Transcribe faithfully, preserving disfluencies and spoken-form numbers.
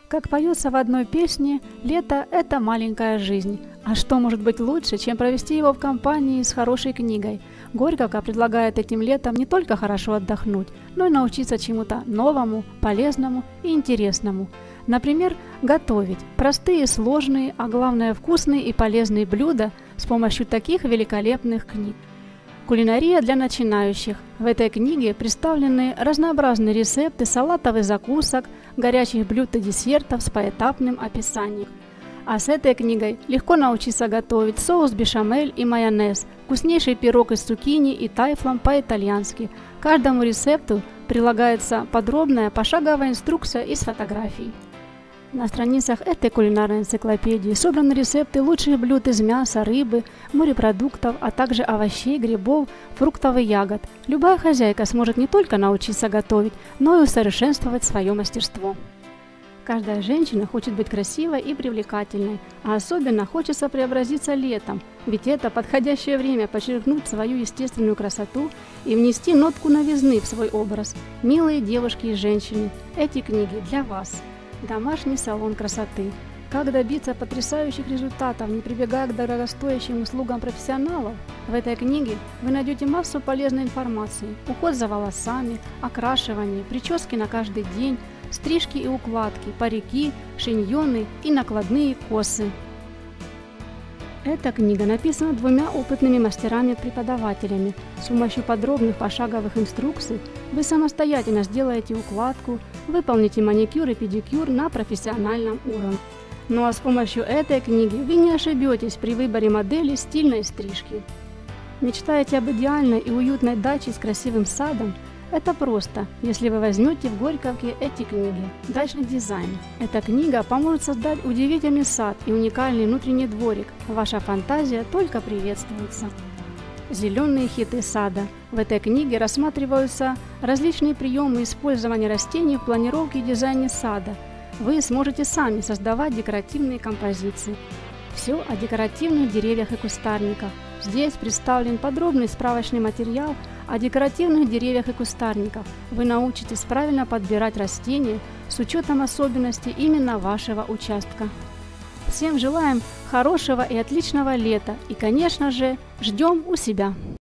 Как поется в одной песне, лето – это маленькая жизнь. А что может быть лучше, чем провести его в компании с хорошей книгой? Горьковка предлагает этим летом не только хорошо отдохнуть, но и научиться чему-то новому, полезному и интересному. Например, готовить простые, сложные, а главное вкусные и полезные блюда с помощью таких великолепных книг. Кулинария для начинающих. В этой книге представлены разнообразные рецепты салатов и закусок, горячих блюд и десертов с поэтапным описанием. А с этой книгой легко научиться готовить соус бешамель и майонез, вкуснейший пирог из цукини и тайфлом по-итальянски. К каждому рецепту прилагается подробная пошаговая инструкция из фотографий. На страницах этой кулинарной энциклопедии собраны рецепты лучших блюд из мяса, рыбы, морепродуктов, а также овощей, грибов, фруктов и ягод. Любая хозяйка сможет не только научиться готовить, но и усовершенствовать свое мастерство. Каждая женщина хочет быть красивой и привлекательной, а особенно хочется преобразиться летом, ведь это подходящее время подчеркнуть свою естественную красоту и внести нотку новизны в свой образ. Милые девушки и женщины, эти книги для вас. Домашний салон красоты. Как добиться потрясающих результатов, не прибегая к дорогостоящим услугам профессионалов? В этой книге вы найдете массу полезной информации. Уход за волосами, окрашивание, прически на каждый день, стрижки и укладки, парики, шиньоны и накладные косы. Эта книга написана двумя опытными мастерами-преподавателями. С помощью подробных пошаговых инструкций вы самостоятельно сделаете укладку, выполните маникюр и педикюр на профессиональном уровне. Ну а с помощью этой книги вы не ошибетесь при выборе модели стильной стрижки. Мечтаете об идеальной и уютной даче с красивым садом? Это просто, если вы возьмете в Горьковке эти книги. Дачный дизайн. Эта книга поможет создать удивительный сад и уникальный внутренний дворик. Ваша фантазия только приветствуется. Зеленые хиты сада. В этой книге рассматриваются различные приемы использования растений в планировке и дизайне сада. Вы сможете сами создавать декоративные композиции. Все о декоративных деревьях и кустарниках. Здесь представлен подробный справочный материал о декоративных деревьях и кустарниках. Вы научитесь правильно подбирать растения с учетом особенностей именно вашего участка. Всем желаем хорошего и отличного лета и, конечно же, ждем у себя.